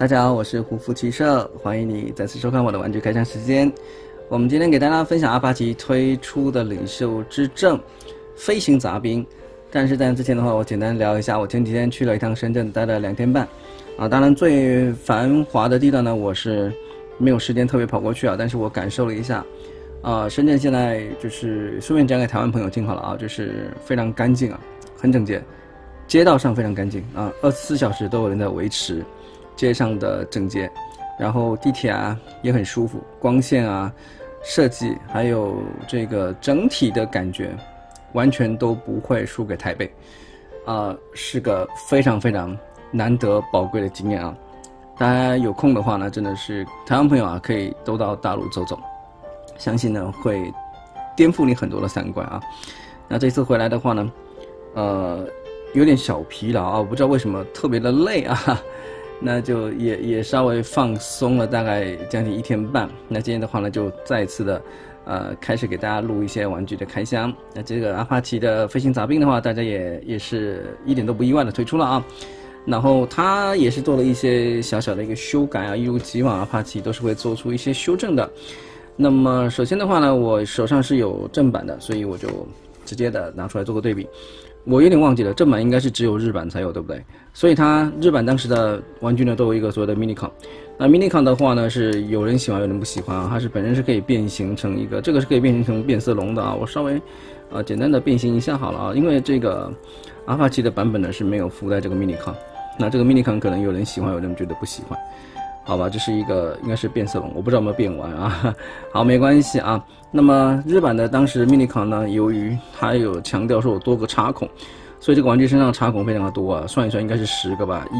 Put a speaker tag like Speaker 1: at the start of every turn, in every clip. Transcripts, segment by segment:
Speaker 1: 大家好，我是胡夫骑社，欢迎你再次收看我的玩具开箱时间。我们今天给大家分享阿帕奇推出的领袖之证飞行杂兵。但是在之前的话，我简单聊一下，我前几天去了一趟深圳，待了2天半。当然最繁华的地段呢，我是没有时间特别跑过去但是我感受了一下。深圳现在就是顺便讲给台湾朋友听好了就是非常干净很整洁，街道上非常干净24小时都有人在维持街上的整洁，然后地铁也很舒服，光线设计还有这个整体的感觉完全都不会输给台北是个非常非常难得宝贵的经验大家有空的话呢，真的是台湾朋友可以都到大陆走走，相信呢会颠覆你很多的三观那这次回来的话呢有点小疲劳我不知道为什么特别的累那就也稍微放松了大概将近1天半。那今天的话呢，就再次的开始给大家录一些玩具的开箱。那这个阿帕奇的飞行杂兵的话，大家也是一点都不意外的推出了然后它也是做了一些小小的一个修改一如既往阿帕奇都是会做出一些修正的。那么首先的话呢，我手上是有正版的，所以我就直接的拿出来做个对比。我有点忘记了，正版应该是只有日版才有，对不对？所以它日版当时的玩具呢都有一个所谓的 Minicon。那 Minicon 的话呢，是有人喜欢有人不喜欢它是本身是可以变形成一个，这个是可以变形成变色龙的我稍微简单的变形一下好了因为这个阿帕奇的版本呢是没有附带这个 Minicon。那这个 Minicon 可能有人喜欢，有人觉得不喜欢。好吧，这是一个应该是变色龙，我不知道有没有变完好，没关系那么日版的当时 Minicon 呢，由于它有强调说有多个插孔，所以这个玩具身上插孔非常的多算一算应该是10个吧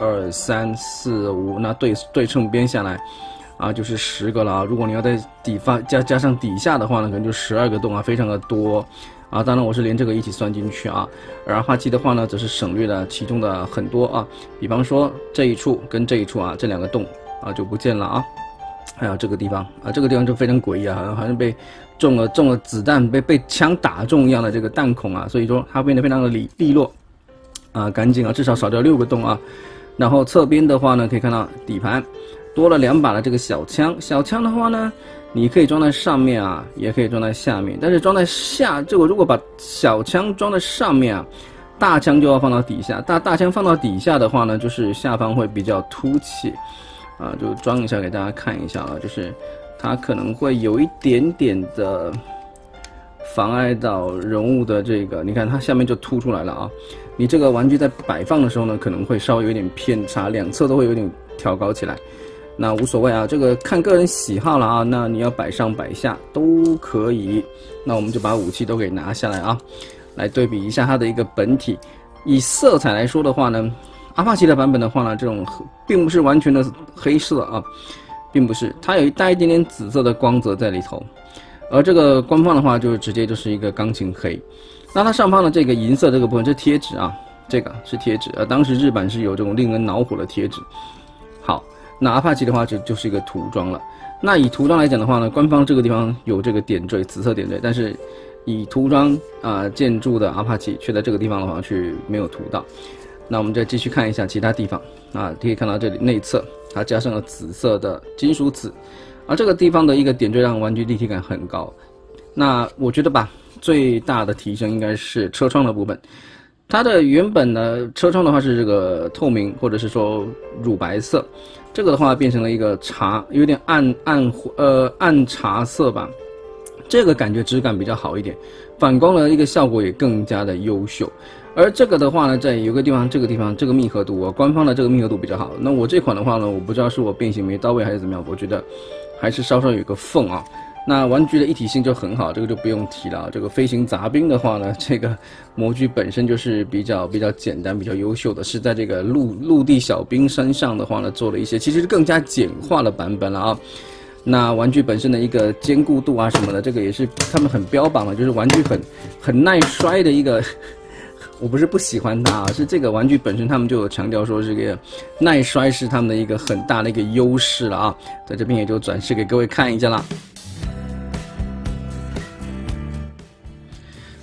Speaker 1: ，1、2、3、4、5，那对称边下来就是10个了如果你要在底方加上底下的话呢，可能就12个洞非常的多当然我是连这个一起算进去而阿帕奇的话呢，则是省略了其中的很多比方说这一处跟这一处这2个洞就不见了还有这个地方这个地方就非常诡异好像被中了子弹，被枪打中一样的这个弹孔所以说它变得非常的利落干净至少少掉6个洞然后侧边的话呢，可以看到底盘多了2把的这个小枪的话呢，你可以装在上面也可以装在下面，但是装在这个如果把小枪装在上面大枪就要放到底下，大枪放到底下的话呢，就是下方会比较凸起就装一下给大家看一下就是它可能会有一点点的妨碍到人物的这个，你看它下面就凸出来了你这个玩具在摆放的时候呢，可能会稍微有点偏差，两侧都会有点调高起来。那无所谓这个看个人喜好了那你要摆上摆下都可以。那我们就把武器都给拿下来来对比一下它的一个本体。以色彩来说的话呢，阿帕奇的版本的话呢，这种并不是完全的黑色并不是，它有带一点点紫色的光泽在里头。而这个官方的话，就直接就是一个钢琴黑。那它上方的这个银色这个部分是贴纸这个是贴纸当时日版是有这种令人恼火的贴纸。好，那阿帕奇的话就是一个涂装了。那以涂装来讲的话呢，官方这个地方有这个点缀，紫色点缀，但是以涂装建筑的阿帕奇却在这个地方的话却没有涂到。那我们再继续看一下其他地方可以看到这里内侧它加上了紫色的金属紫，而这个地方的一个点缀让玩具立体感很高。那我觉得吧，最大的提升应该是车窗的部分。它的原本的车窗的话是这个透明或者是说乳白色，这个的话变成了一个有点暗茶色吧，这个感觉质感比较好一点，反光的一个效果也更加的优秀。而这个的话呢，在有个地方这个密合度官方的这个密合度比较好。那我这款的话呢，我不知道是我变形没到位还是怎么样，我觉得还是稍稍有一个缝那玩具的一体性就很好，这个就不用提了这个飞行杂兵的话呢，这个模具本身就是比较简单比较优秀的，是在这个陆地小兵身上的话呢，做了一些其实更加简化的版本了那玩具本身的一个坚固度什么的，这个也是他们很标榜就是玩具很耐摔的一个我不是不喜欢它是这个玩具本身他们就有强调说这个耐摔是他们的一个很大的一个优势了在这边也就展示给各位看一下啦。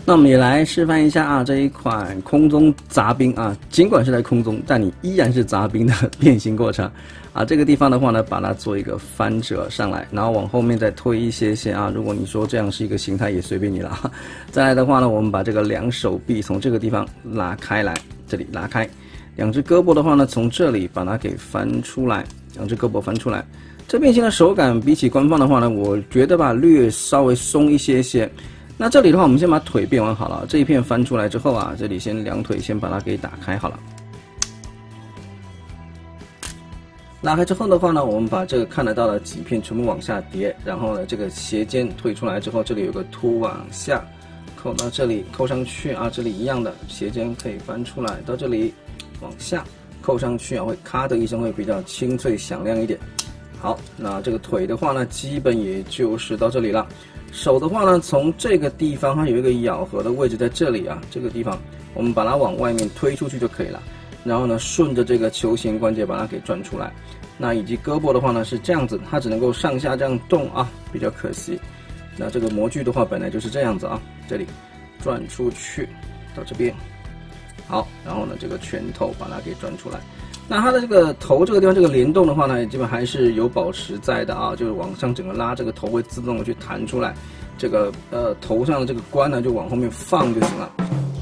Speaker 1: 那我们也来示范一下啊，这一款空中杂兵啊，尽管是在空中，但你依然是杂兵的变形过程啊。这个地方的话呢，把它做一个翻折上来，然后往后面再推一些些啊。如果你说这样是一个形态，也随便你了。再来的话呢，我们把这个两手臂从这个地方拉开来，这里拉开，两只胳膊的话呢，从这里把它给翻出来，两只胳膊翻出来。这变形的手感比起官方的话呢，我觉得吧，稍微松一些些。那这里的话，我们先把腿变完好了。这一片翻出来之后啊，这里先两腿先把它给打开好了。拉开之后的话呢，我们把这个看得到的几片全部往下叠，然后呢，这个斜肩推出来之后，这里有个凸往下扣到这里，扣上去啊，这里一样的斜肩可以翻出来，到这里往下扣上去啊，会咔的一声，会比较清脆响亮一点。好，那这个腿的话呢，基本也就是到这里了。手的话呢，从这个地方它有一个咬合的位置在这里啊，这个地方我们把它往外面推出去就可以了。然后呢，顺着这个球形关节把它给转出来。那以及胳膊的话呢是这样子，它只能够上下这样动啊，比较可惜。那这个模具的话本来就是这样子啊，这里转出去到这边。好，然后呢这个拳头把它给转出来。那它的这个头这个地方这个联动的话呢，基本还是有保持在的啊，就是往上整个拉，这个头会自动的去弹出来，这个头上的这个关呢就往后面放就行了。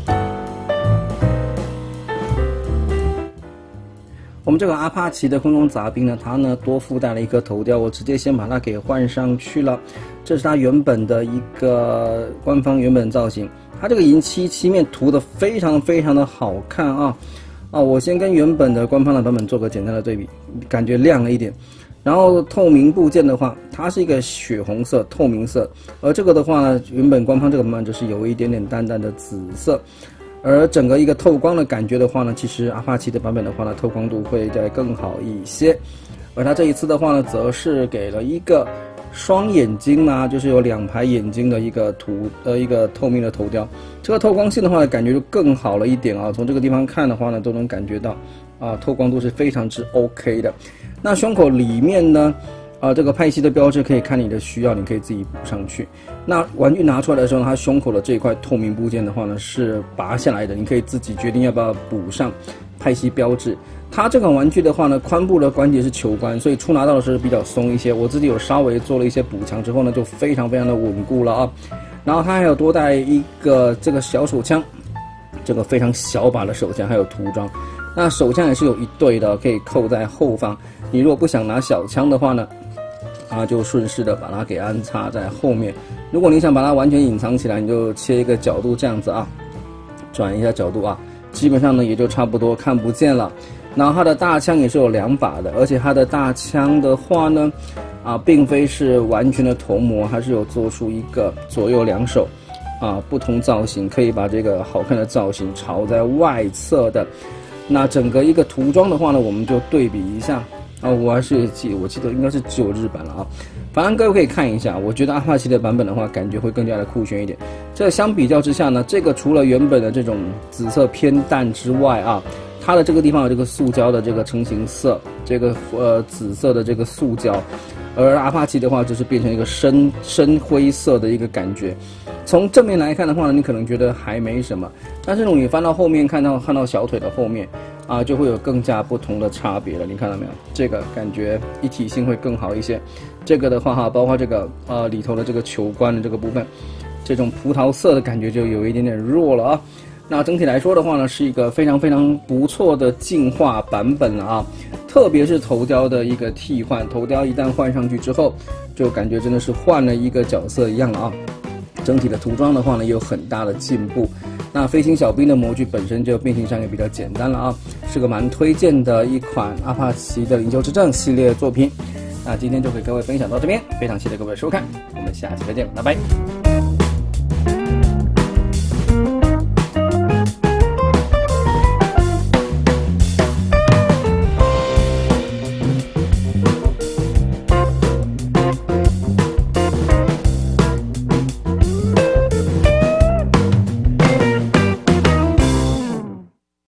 Speaker 1: 我们这个阿帕奇的空中杂兵呢，它呢多附带了一颗头雕，我直接先把它给换上去了。这是它原本的一个官方原本造型，它这个银漆面涂的非常的好看啊。我先跟原本的官方的版本做个简单的对比，感觉亮了一点。然后透明部件的话，它是一个血红色透明色，而这个的话呢，原本官方这个版本就是有一点点淡淡的紫色。而整个一个透光的感觉的话呢，其实阿帕奇的版本的话呢，透光度会再更好一些。而它这一次的话呢，则是给了一个双眼睛啊，就是有2排眼睛的一个透明的头雕。这个透光性的话呢，感觉就更好了一点啊。从这个地方看的话呢，都能感觉到啊，透光度是非常之 OK 的。那胸口里面呢，这个派系的标志可以看你的需要，你可以自己补上去。那玩具拿出来的时候呢，它胸口的这一块透明部件的话呢是拔下来的，你可以自己决定要不要补上派系标志。它这款玩具的话呢，髋部的关节是球关，所以初拿到的时候比较松一些。我自己有稍微做了一些补强之后呢，就非常的稳固了啊。然后它还有多带一个这个小手枪，这个非常小把的手枪，还有涂装。那手枪也是有一对的，可以扣在后方。你如果不想拿小枪的话呢，就顺势的把它给安插在后面。如果你想把它完全隐藏起来，你就切一个角度这样子啊，转一下角度啊，基本上呢也就差不多看不见了。然后它的大枪也是有2把的，而且它的大枪的话呢，并非是完全的铜模，还是有做出一个左右2手不同造型，可以把这个好看的造型朝在外侧的。那整个一个涂装的话呢，我们就对比一下。我记得应该是9日版了啊。反正各位可以看一下，我觉得阿帕奇的版本的话，感觉会更加的酷炫一点。这相比较之下呢，这个除了原本的这种紫色偏淡之外啊，它的这个地方有这个塑胶的这个成型色，这个紫色的这个塑胶，而阿帕奇的话就是变成一个深灰色的一个感觉。从正面来看的话呢，你可能觉得还没什么，但是你翻到后面看到小腿的后面就会有更加不同的差别了。你看到没有？这个感觉一体性会更好一些。这个的话包括这个里头的这个球关的这个部分，这种葡萄色的感觉就有一点点弱了啊。那整体来说的话呢，是一个非常不错的进化版本了啊。特别是头雕的一个替换，头雕一旦换上去之后，就感觉真的是换了一个角色一样了啊。整体的涂装的话呢，也有很大的进步。那飞行小兵的模具本身就变形上也比较简单了啊，是个蛮推荐的一款阿帕奇的领袖之证系列作品。那今天就给各位分享到这边，非常谢谢各位收看，我们下期再见，拜拜。